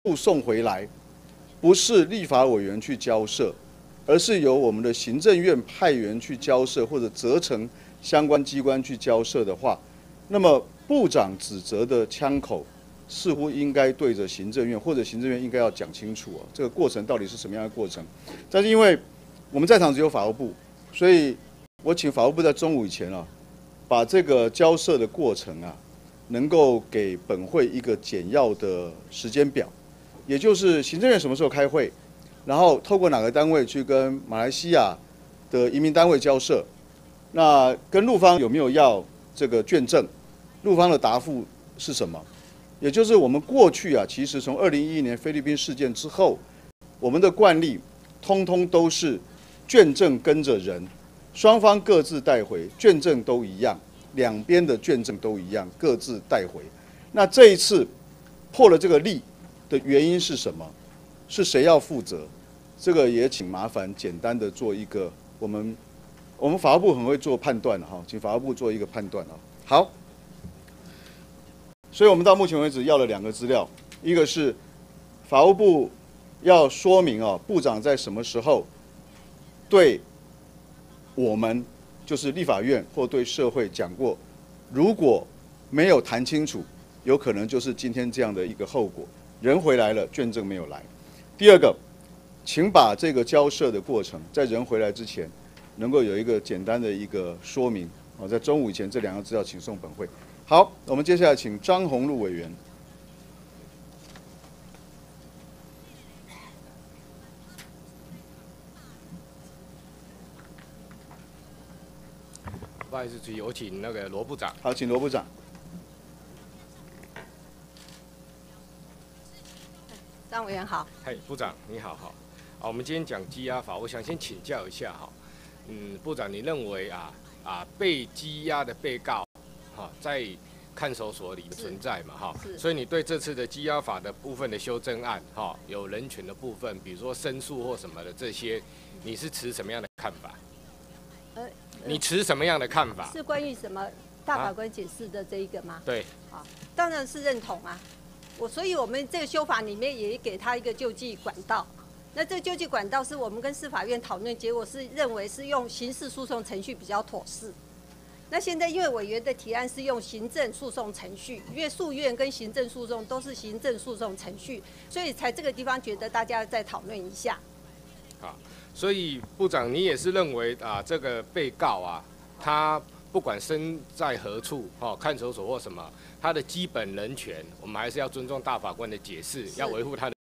部送回来，不是立法委员去交涉，而是由我们的行政院派员去交涉，或者责成相关机关去交涉的话，那么部长指责的枪口似乎应该对着行政院，或者行政院应该要讲清楚这个过程到底是什么样的过程。但是因为我们在场只有法务部，所以我请法务部在中午以前把这个交涉的过程能够给本会一个简要的时间表。也就是行政院什么时候开会，然后透过哪个单位去跟马来西亚的移民单位交涉，那跟陆方有没有要这个卷证，陆方的答复是什么？也就是我们过去其实从2011年菲律宾事件之后，我们的惯例通通都是卷证跟着人，双方各自带回，卷证都一样，两边的卷证都一样，各自带回。那这一次破了这个例的原因是什么？是谁要负责？这个也请麻烦简单的做一个我们法务部很会做判断请法务部做一个判断好，所以我们到目前为止要了2个资料，一个是法务部要说明部长在什么时候对我们就是立法院或对社会讲过，如果没有谈清楚，有可能就是今天这样的一个后果。人回来了，卷证没有来。第二个，请把这个交涉的过程，在人回来之前，能够有一个简单的一个说明。在中午以前，这2个资料请送本会。好，我们接下来请张宏陆委员。 不好意思，有请那个罗部长。 好，请罗部长。 张委员好。 嗨，部长你好，我们今天讲羁押法，我想先请教一下部长，你认为被羁押的被告在看守所里存在嘛所以你对这次的羁押法的部分的修正案有人权的部分，比如说申诉或什么的这些，你是持什么样的看法？你持什么样的看法？ 是关于什么大法官解释的这一个吗？ 对。 当然是认同所以我们这个修法里面也给他一个救济管道。那这个救济管道是我们跟司法院讨论，结果是认为是用刑事诉讼程序比较妥适。那现在因为委员的提案是用行政诉讼程序，因为诉愿跟行政诉讼都是行政诉讼程序，所以才这个地方觉得大家再讨论一下。 好，所以部长你也是认为这个被告他不管身在何处看守所或什么，他的基本人权，我们还是要尊重大法官的解释，要维护他的